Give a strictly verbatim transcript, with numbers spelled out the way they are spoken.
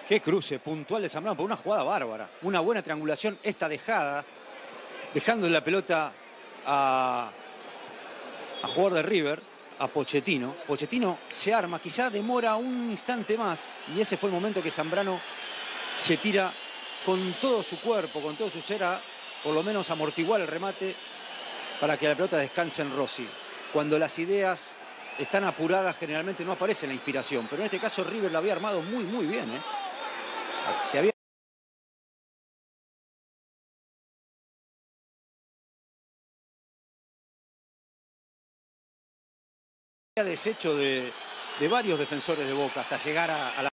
Qué cruce puntual de Zambrano por una jugada bárbara. Una buena triangulación, esta dejada, dejando la pelota a, a jugador de River, a Pochettino. Pochettino se arma, quizá demora un instante más, y ese fue el momento que Zambrano se tira con todo su cuerpo, con todo su ser, a por lo menos amortiguar el remate para que la pelota descanse en Rossi. Cuando las ideas están apuradas, generalmente no aparece la inspiración, pero en este caso River la había armado muy, muy bien, ¿eh? Se había deshecho de, de varios defensores de Boca hasta llegar a, a la